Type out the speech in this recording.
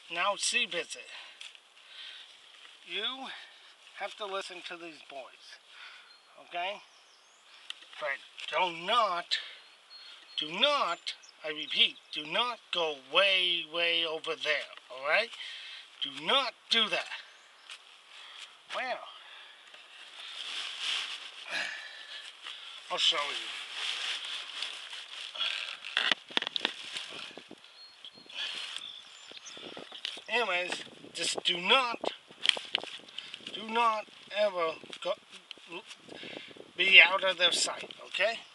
Now sea visit. You have to listen to these boys, okay? But do not, I repeat, do not go way, way over there, alright? Do not do that. Well, I'll show you. Anyways, just do not ever go, be out of their sight, okay?